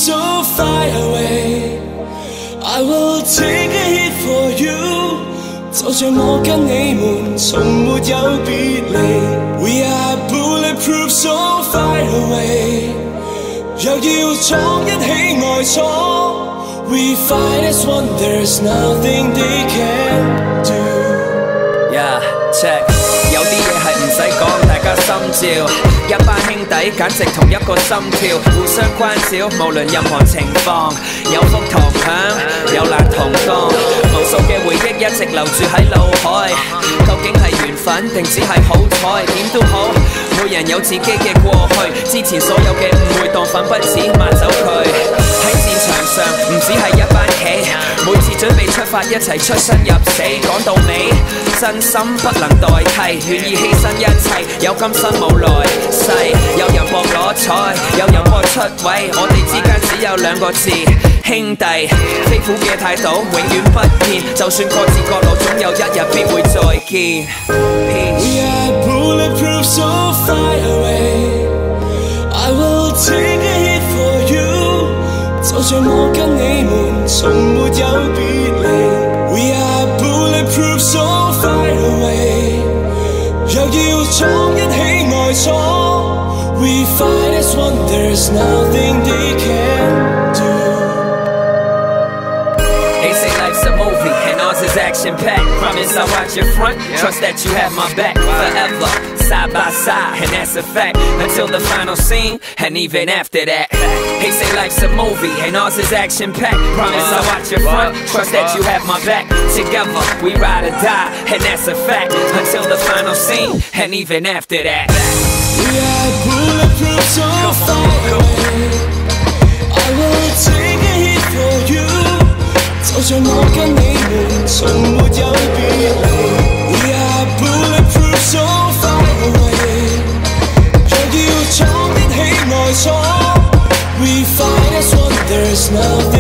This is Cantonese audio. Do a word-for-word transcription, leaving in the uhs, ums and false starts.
so far away. I will take a hit for you， 就像我跟你們從沒有別離。We are bulletproof so far away， 若要闖一起愛闖 ，We fight as one， there's nothing they can do。Yeah check， 有啲嘢係唔使講，大家心照。一班兄弟簡直同一個心跳，互相關照，無論任何情況。有福同享，有難同當，無數嘅回憶一直留住喺腦海。究竟係緣分定只係好彩？點都好，每人有自己嘅過去。之前所有嘅誤會當粉筆紙抹走佢。喺戰場上唔止係一班棋，每次準備出發一齊出生入死。講到尾，真心不能代替，願意犧牲一切，有今生冇來世。有人搏攞彩，有人搏出位，我哋之間只有兩個字，兄弟。飛虎嘅態度永遠不變，就算各自各路，總有一日必會再見。 We are bulletproof so far away， I will take a hit for you， 就像我跟你們從沒有別離。We are bulletproof so far away， 若要闖一起愛闖 ，We fight as one， there's nothing they can do。 They say life's a movie and ours is action packed. Promise I'll watch your front, trust that you have my back forever, side by side, and that's a fact. Until the final scene, and even after that. They say life's a movie and ours is action packed. Promise I'll watch your front, trust that you have my back. Together we ride or die, and that's a fact. Until the final scene, and even after that. We are bulletproof so far away. I will take a hit for you， 就像我跟你們從沒有別離。We are bulletproof so far away， 若要闖一起愛闖 ，We fight as one， there's nothing